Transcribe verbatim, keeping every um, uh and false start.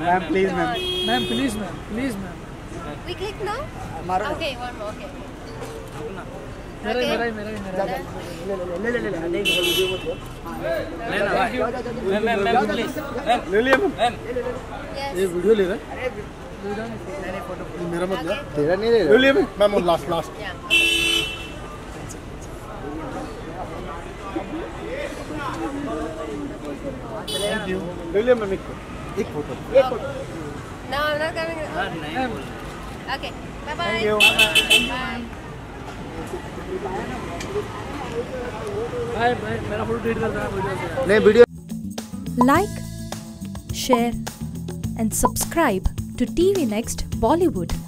Ma'am, please, ma'am. Ma'am, please, ma'am. Please, ma'am. We click now? मारो Okay, one more. Okay. मेरा ही Okay. मेरा ही मेरा ही मेरा ही। ले ले ले ले ले वीडियो मत लेना भाई ma'am ma'am ma'am please ma'am ले लिया मैम मैम Yes. ये वीडियो ले रहा है मेरा मत ले तेरा नहीं ले ले लिया ma'am ma'am last last Yeah. Thank you ले लिया मैम एक एक फोटो एक photo No, I'm not coming. नहीं बोल Okay. Bye bye. Thank you. Bye. भाई भाई मेरा फोटो डिलीट कर देना वीडियो से। नहीं video Like, share, and subscribe to T V Next Bollywood.